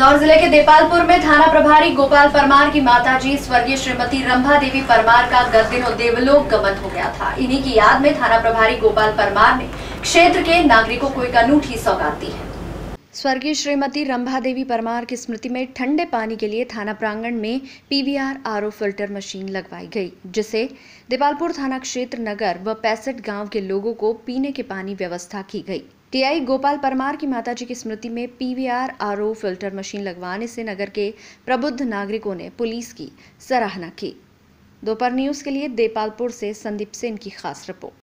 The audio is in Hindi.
इंदौर जिले के देपालपुर में थाना प्रभारी गोपाल परमार की माताजी स्वर्गीय श्रीमती रंभा देवी परमार का गत दिनों देवलोक गमन हो गया था। इन्हीं की याद में थाना प्रभारी गोपाल परमार ने क्षेत्र के नागरिकों को एक अनूठी सौगात दी है। स्वर्गीय श्रीमती रंभा देवी परमार की स्मृति में ठंडे पानी के लिए थाना प्रांगण में पीवीआर आरओ फिल्टर मशीन लगवाई गई, जिसे देपालपुर थाना क्षेत्र नगर व 65 गांव के लोगों को पीने के पानी व्यवस्था की गई। टीआई गोपाल परमार की माताजी की स्मृति में पीवीआर आरओ फिल्टर मशीन लगवाने से नगर के प्रबुद्ध नागरिकों ने पुलिस की सराहना की। दोपहर न्यूज के लिए देपालपुर से संदीप सेन की खास रिपोर्ट।